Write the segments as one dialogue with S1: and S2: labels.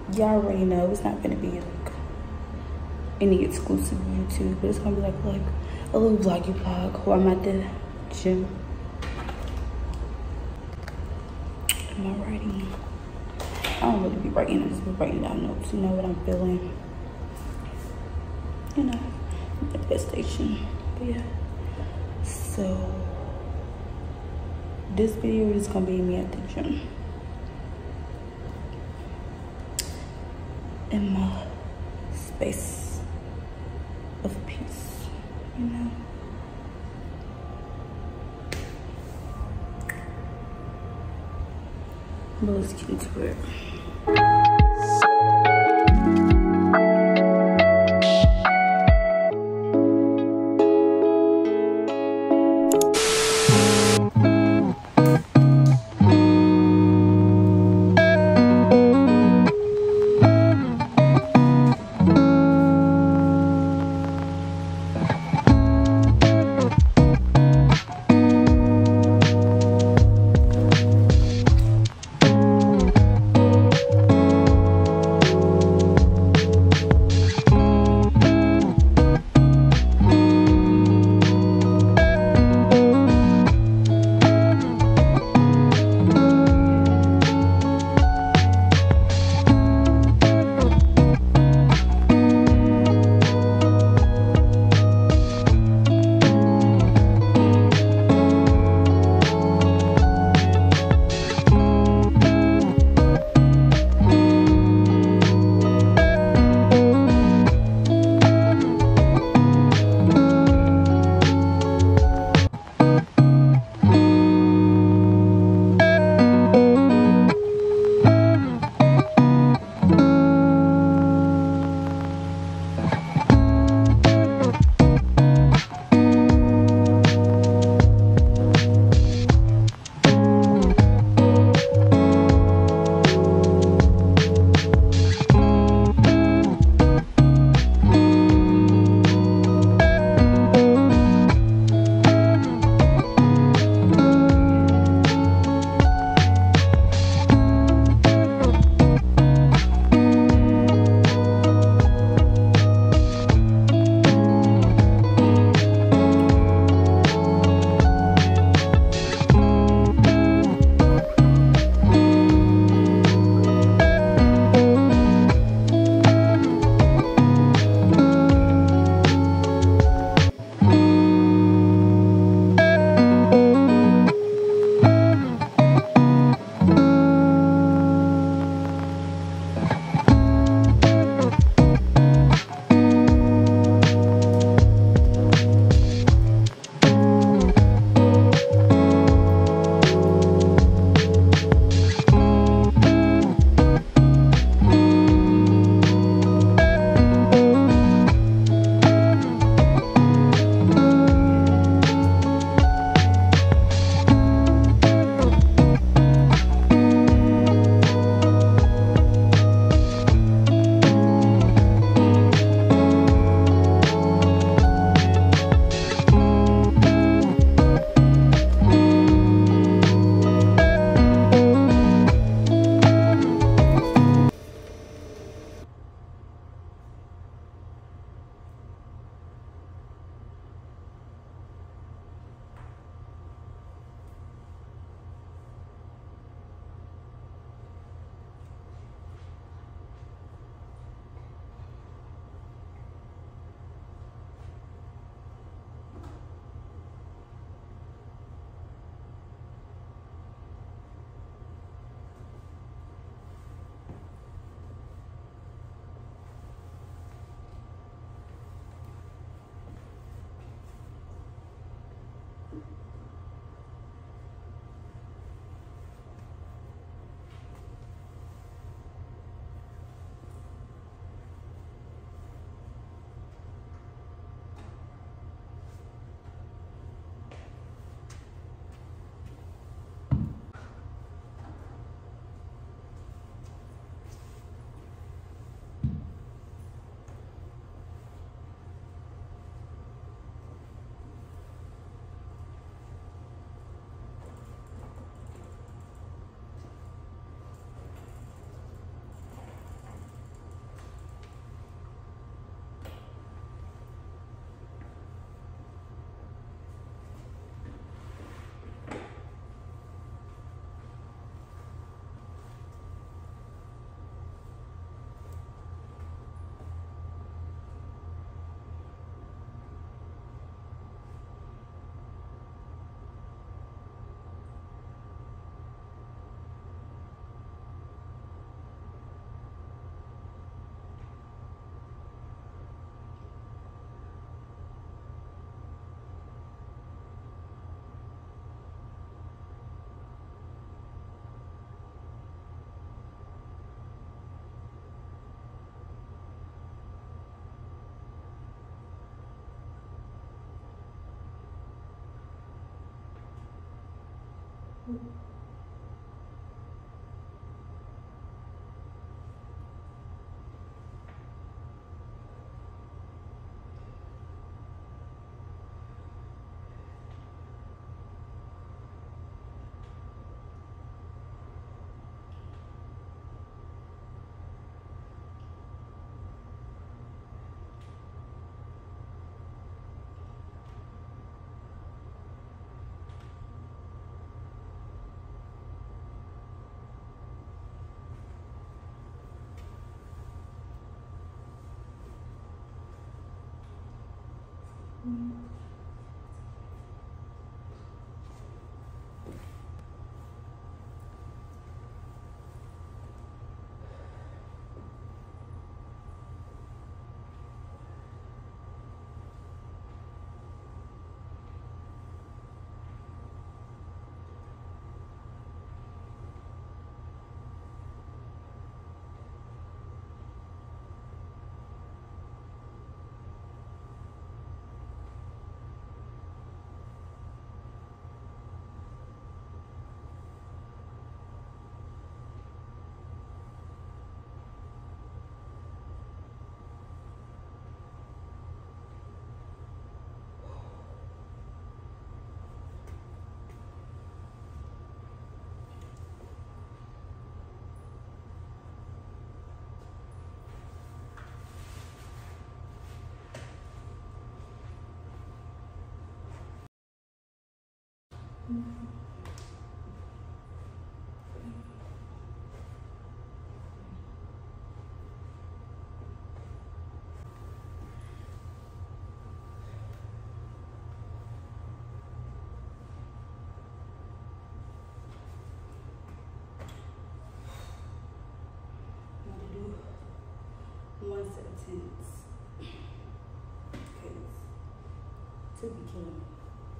S1: y'all already know it's not gonna be like any exclusive YouTube, but it's gonna be like a little vloggy vlog where I'm at the gym. Am I writing? I don't really be writing, I just be writing down notes, you know what I'm feeling. You know, manifestation. But yeah. So this video is gonna be me at the gym. In my space of peace, you know. But let's get into it. One set of tents, because to be killing me.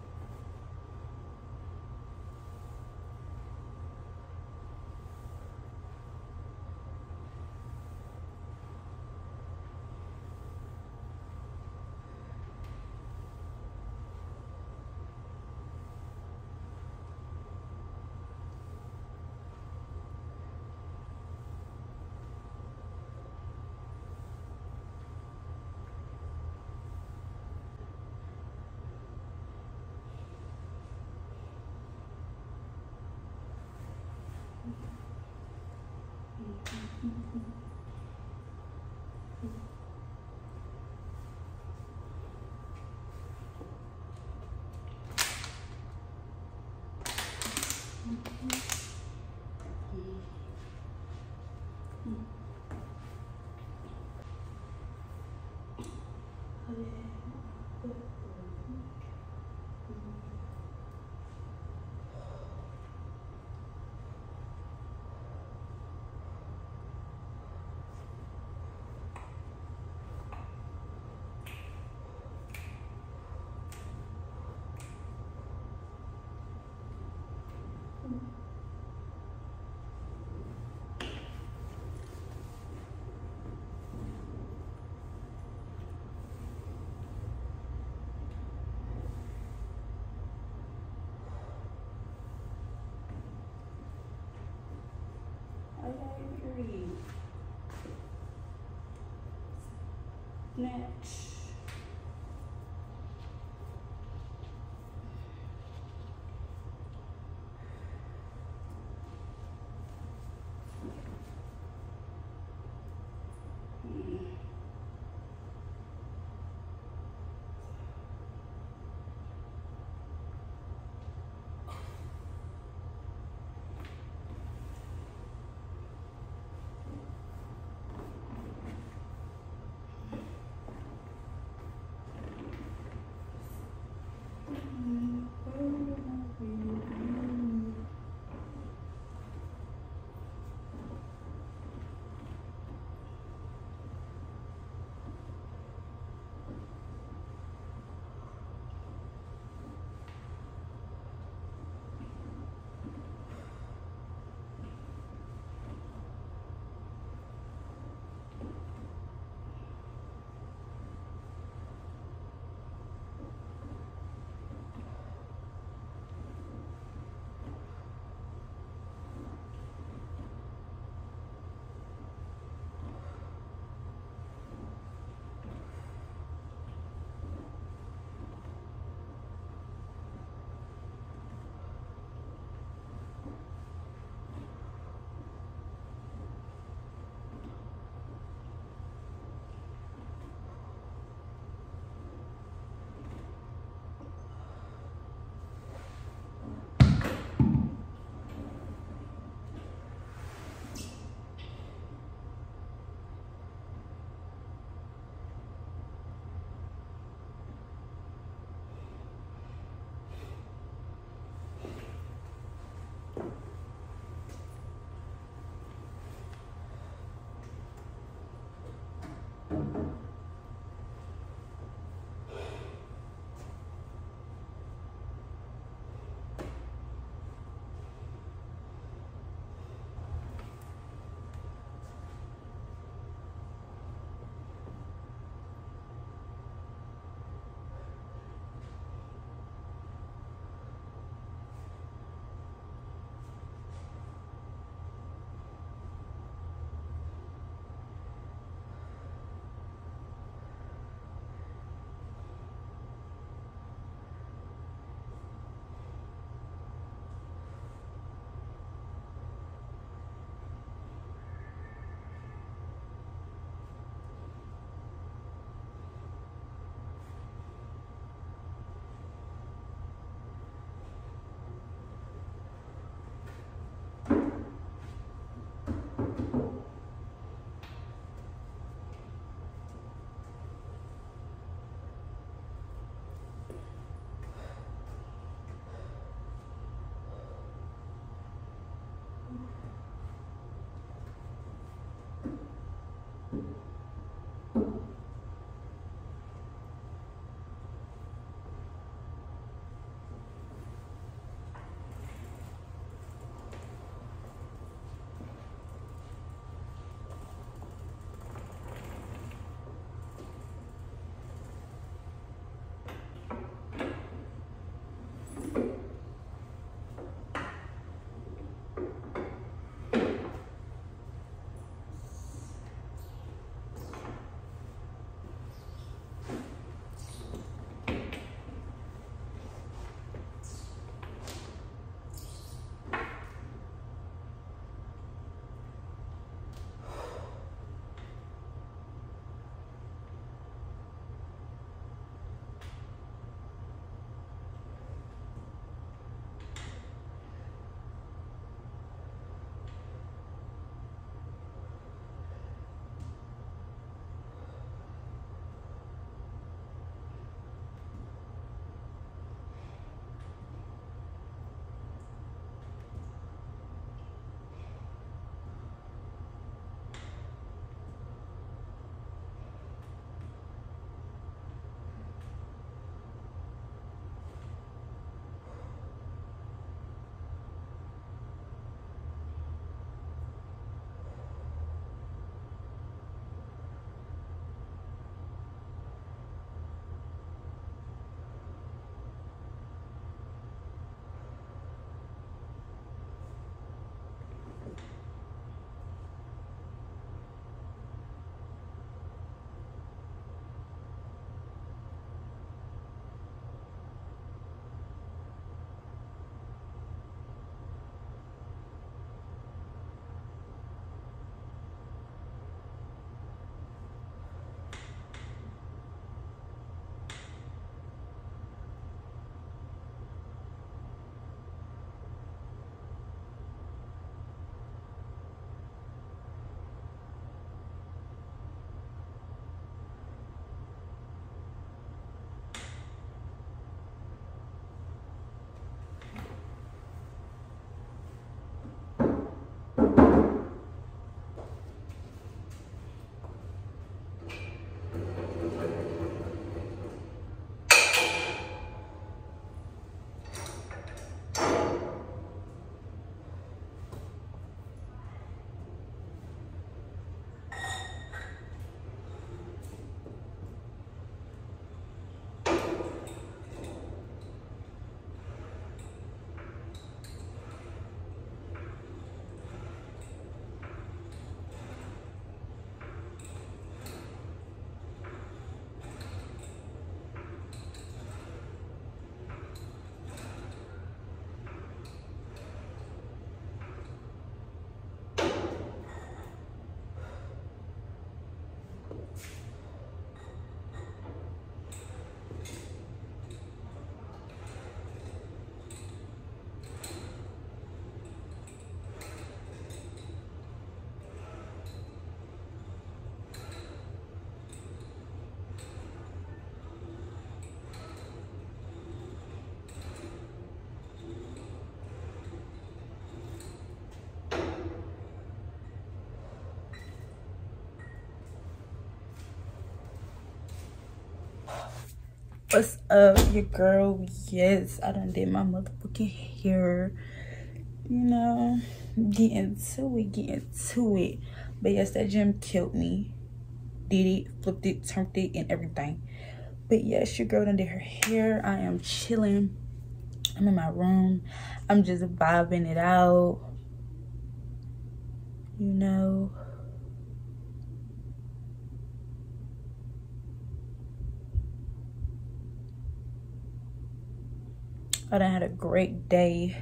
S1: Snatch. What's up, your girl? Yes, I done did my motherfucking hair. You know, get into it. But yes, that gym killed me. Did it, flipped it, turned it, and everything. But yes, your girl done did her hair. I am chilling. I'm in my room. I'm just vibing it out. You know. I done had a great day.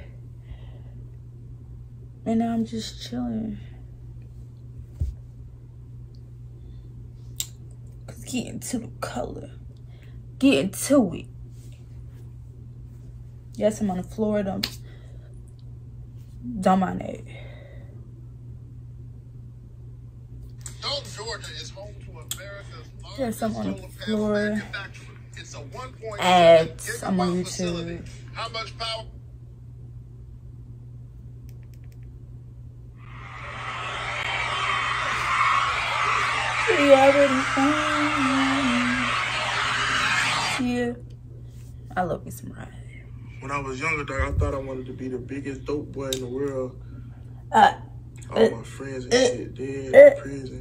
S1: And now I'm just chilling. Cause get into the color. Get into it. Yes, I'm on the floor. Don't mind that.
S2: Georgia is home to America's
S1: yes, I'm on the floor.
S2: It's a 1.6
S1: Ads. I'm on
S2: gigawatt
S1: YouTube.
S2: facility. How much power?
S1: Yeah. I love me some ride.
S3: When I was younger, dog, I thought I wanted to be the biggest dope boy in the world. All my friends and shit dead in prison.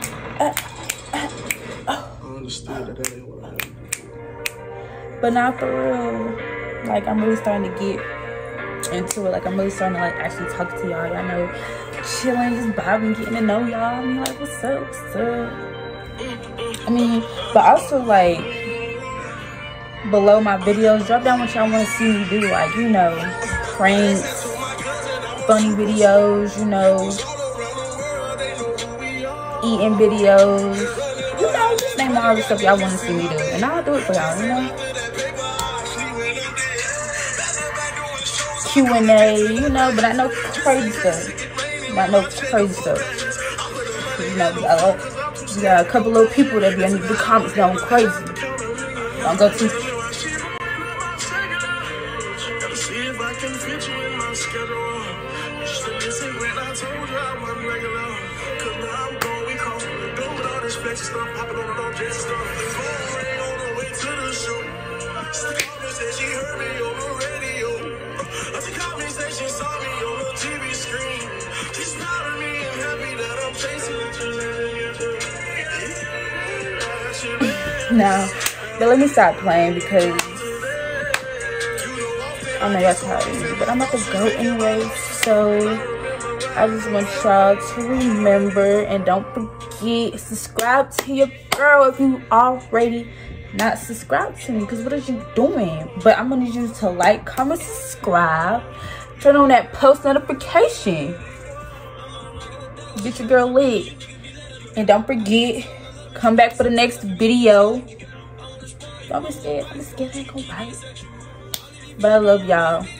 S3: I understood that ain't what I had to do.
S1: But not for real. Like, I'm really starting to get into it. Like, I'm really starting to, like, actually talk to y'all. Y'all know, chilling, just vibing, getting to know y'all. I mean, like, what's up, what's up? I mean, but also, like, below my videos, drop down what y'all want to see me do. Like, you know, pranks, funny videos, you know, eating videos. You know, just name all the stuff y'all want to see me do. And I'll do it for y'all, you know. Q&A, you know, but I know crazy stuff. Not no crazy stuff. You know, we got a couple little people that be under the comments going crazy. Don't go too. No, but let me stop playing because I know y'all tired of me, but I'm about to go anyway. So I just want y'all to remember and don't forget, subscribe to your girl if you already not subscribed to me, because what are you doing? But I'm gonna need you to like, comment, subscribe, turn on that post notification, get your girl lit, and don't forget, come back for the next video. Don't be scared. I'm scared I ain't gonna bite. But I love y'all.